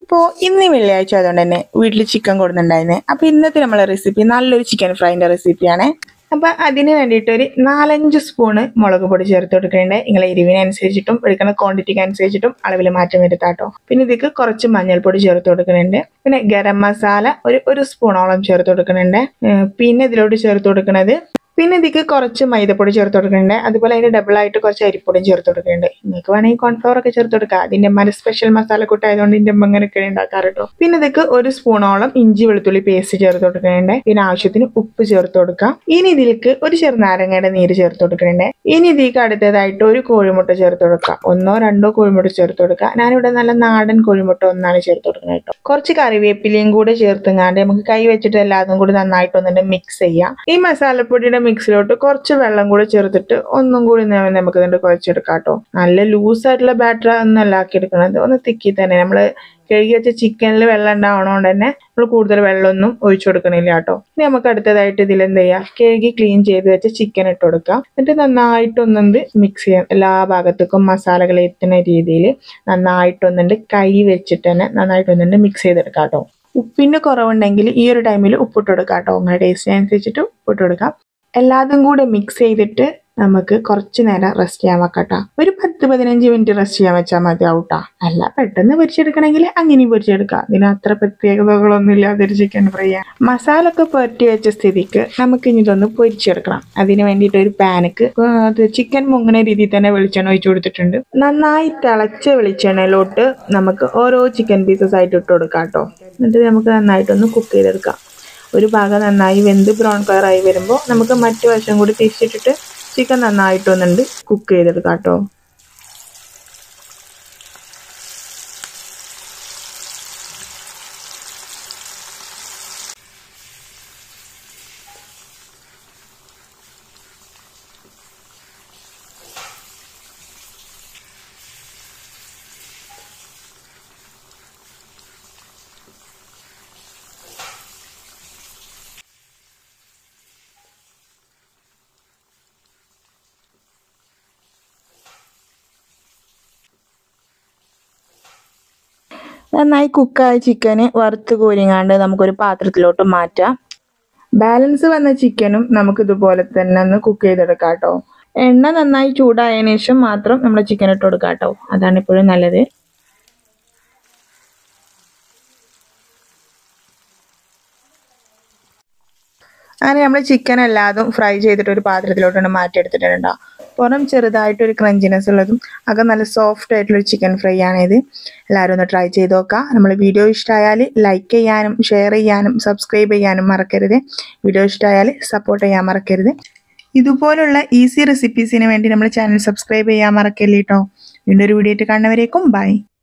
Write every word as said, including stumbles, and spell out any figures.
അപ്പോൾ ഇന്ന് വെള്ളിയാഴ്ച ആയതുകൊണ്ട് തന്നെ വീട്ടിൽ ചിക്കൻ കൊടുക്കുന്നുണ്ടായിരുന്നേ. അപ്പോൾ ഇന്നത്തെ നമ്മളെ റെസിപ്പി നല്ലൊരു ചിക്കൻ ഫ്രൈൻ്റെ റെസിപ്പിയാണ്. അപ്പോൾ അതിന് വേണ്ടിയിട്ട് ഒരു നാലഞ്ച് സ്പൂണ് മുളക് പൊടി ചേർത്ത് കൊടുക്കേണ്ടത്. നിങ്ങളെ എരിവിനനുസരിച്ചിട്ടും എടുക്കുന്ന ക്വാണ്ടിറ്റിക്ക് അനുസരിച്ചിട്ടും അളവിൽ മാറ്റം വരുത്താട്ടോ. പിന്നെ ഇതിക്ക് കുറച്ച് മഞ്ഞൾപ്പൊടി ചേർത്ത് കൊടുക്കുന്നുണ്ട്. പിന്നെ ഗരം മസാല ഒരു ഒരു സ്പൂണോളം ചേർത്ത് കൊടുക്കുന്നുണ്ട്. പിന്നെ ഇതിലോട്ട് ചേർത്ത് കൊടുക്കുന്നത് പിന്നെ ഇതിക്ക് കുറച്ച് മൈദപ്പൊടി ചേർത്ത് കൊടുക്കുന്നുണ്ട്. അതുപോലെ അതിന് ഡബിളായിട്ട് കുറച്ച് അരിപ്പൊടിയും ചേർത്ത് കൊടുക്കുന്നുണ്ട്. നിങ്ങൾക്ക് വേണമെങ്കിൽ കോൺഫ്ലവർ ഒക്കെ ചേർത്ത് കൊടുക്കുക. അതിൻ്റെ അമ്മ സ്പെഷ്യൽ മസാല കൂട്ടായതുകൊണ്ട് ഇതിൻ്റെ അമ്മ അങ്ങനെയൊക്കെ ഉണ്ടാക്കാറ് കേട്ടോ. പിന്നെ ഇതിക്ക് ഒരു സ്പൂണോളം ഇഞ്ചി വെളുത്തുള്ളി പേസ്റ്റ് ചേർത്ത് കൊടുക്കുന്നുണ്ട്. പിന്നെ ആവശ്യത്തിന് ഉപ്പ് ചേർത്ത് കൊടുക്കാം. ഇനി ഇതിലേക്ക് ഒരു ചെറുനാരങ്ങയുടെ നീര് ചേർത്ത് കൊടുക്കുന്നുണ്ട്. ഇനി ഇതിലേക്ക് അടുത്തതായിട്ട് ഒരു കോഴിമുട്ട ചേർത്ത് കൊടുക്കാം. ഒന്നോ രണ്ടോ കോഴിമുട്ട ചേർത്ത് കൊടുക്കുക. ഞാനിവിടെ നല്ല നാടൻ കോഴിമുട്ട ഒന്നാണ് ചേർത്ത് കൊടുക്കുന്നത് കേട്ടോ. കുറച്ച് കറിവേപ്പിലയും കൂടെ ചേർത്തുങ്ങാണ്ട് നമുക്ക് കൈ വെച്ചിട്ട് എല്ലാതും കൂടി നന്നായിട്ട് ഒന്നിട്ട് മിക്സ് ചെയ്യാം. ഈ മസാലപ്പൊടിയുടെ മിക്സിലോട്ട് കുറച്ച് വെള്ളം കൂടി ചേർത്തിട്ട് ഒന്നും കൂടി നമുക്ക് ഇതിന്റെ കുഴച്ചെടുക്കാം കേട്ടോ. നല്ല ലൂസായിട്ടുള്ള ബാറ്റർ ഒന്നല്ല ആക്കി എടുക്കുന്നത്, ഒന്ന് തിക്കി തന്നെ. നമ്മൾ കഴുകി വെച്ച ചിക്കനിൽ വെള്ളം ഉണ്ടാവണോണ്ട് തന്നെ നമ്മൾ കൂടുതൽ വെള്ളമൊന്നും ഒഴിച്ചു കൊടുക്കണില്ല കേട്ടോ. ഇനി നമുക്ക് അടുത്തതായിട്ട് ഇതിൽ എന്ത് ചെയ്യാം, കഴുകി ക്ലീൻ ചെയ്ത് വെച്ച ചിക്കൻ ഇട്ട് കൊടുക്കാം. എന്നിട്ട് നന്നായിട്ടൊന്നുണ്ട് മിക്സ് ചെയ്യാം. എല്ലാ ഭാഗത്തേക്കും മസാലകൾ എത്തുന്ന രീതിയിൽ നന്നായിട്ടൊന്നുണ്ട് കൈ വെച്ചിട്ട് തന്നെ നന്നായിട്ടൊന്നുണ്ട് മിക്സ് ചെയ്തെടുക്കാം കേട്ടോ. ഉപ്പിൻ്റെ കുറവുണ്ടെങ്കിൽ ഈ ഒരു ടൈമിൽ ഉപ്പിട്ട് കൊടുക്കാം കേട്ടോ. നിങ്ങളുടെ ടേസ്റ്റിനനുസരിച്ചിട്ട് ഉപ്പിട്ട് കൊടുക്കാം. എല്ലാതും കൂടെ മിക്സ് ചെയ്തിട്ട് നമുക്ക് കുറച്ച് നേരം റെസ്റ്റ് ചെയ്യാൻ വെക്കട്ടോ. ഒരു പത്ത് പതിനഞ്ച് മിനിറ്റ് റെസ്റ്റ് ചെയ്യാൻ വെച്ചാൽ മതിയാവൂട്ടാ. അല്ല പെട്ടെന്ന് പൊരിച്ചെടുക്കണമെങ്കിൽ അങ്ങനെ പൊരിച്ചെടുക്കാം. ഇതിന് അത്ര പ്രത്യേകതകളൊന്നും ഇല്ലാതെ ചിക്കൻ ഫ്രൈ ചെയ്യാൻ. മസാല ഒക്കെ പുരട്ടി വെച്ച സ്ഥിതിക്ക് നമുക്ക് ഇനി ഇതൊന്ന് പൊരിച്ചെടുക്കണം. അതിന് വേണ്ടിയിട്ട് ഒരു പാനക്ക് ചിക്കൻ മുങ്ങണ രീതിയിൽ തന്നെ വെളിച്ചെണ്ണ ഒഴിച്ചു കൊടുത്തിട്ടുണ്ട്. നന്നായി തിളച്ച വെളിച്ചെണ്ണയിലോട്ട് നമുക്ക് ഓരോ ചിക്കൻ പീസസ് ആയിട്ട് ഇട്ട് കൊടുക്കാം കേട്ടോ. എന്നിട്ട് നമുക്ക് നന്നായിട്ടൊന്ന് കുക്ക് ചെയ്തെടുക്കാം. ഒരു ഭാഗം നന്നായി വെന്ത് ബ്രൗൺ കളറായി വരുമ്പോൾ നമുക്ക് മറ്റു വശം കൂടി തിരിച്ചിട്ടിട്ട് ചിക്കൻ നന്നായിട്ടൊന്നുണ്ട് കുക്ക് ചെയ്തെടുക്കാം കേട്ടോ. നന്നായി കുക്കായ ചിക്കന് വറുത്ത് കോരിങ്ങാണ്ട് നമുക്കൊരു പാത്രത്തിലോട്ട് മാറ്റാം. ബാലൻസ് വന്ന ചിക്കനും നമുക്ക് ഇതുപോലെ തന്നെ ഒന്ന് കുക്ക് ചെയ്തെടുക്കാം കേട്ടോ. എണ്ണ നന്നായി ചൂടായതിനു ശേഷം മാത്രം നമ്മൾ ചിക്കൻ ഇട്ട് കൊടുക്കാം കേട്ടോ. അതാണ് ഇപ്പോഴും നല്ലത്. അങ്ങനെ നമ്മൾ ചിക്കൻ എല്ലാതും ഫ്രൈ ചെയ്തിട്ട് ഒരു പാത്രത്തിലോട്ടാണ് മാറ്റിയെടുത്തിട്ടുണ്ടോ. പുറം ചെറുതായിട്ടൊരു ക്രഞ്ചിനെസ് ഉള്ളതും അകം നല്ല സോഫ്റ്റ് ആയിട്ടുള്ളൊരു ചിക്കൻ ഫ്രൈ ആണിത്. എല്ലാവരും ഒന്ന് ട്രൈ ചെയ്ത് നോക്കാം. നമ്മൾ വീഡിയോ ഇഷ്ടമായാൽ ലൈക്ക് ചെയ്യാനും ഷെയർ ചെയ്യാനും സബ്സ്ക്രൈബ് ചെയ്യാനും മറക്കരുത്. വീഡിയോ ഇഷ്ടമായാൽ സപ്പോർട്ട് ചെയ്യാൻ മറക്കരുത്. ഇതുപോലുള്ള ഈസി റെസിപ്പീസിന് വേണ്ടി നമ്മൾ ചാനൽ സബ്സ്ക്രൈബ് ചെയ്യാൻ മറക്കല്ലേ കേട്ടോ. വീണ്ടും ഒരു വീഡിയോ ആയിട്ട് കാണുന്നവരേക്കും ബൈ.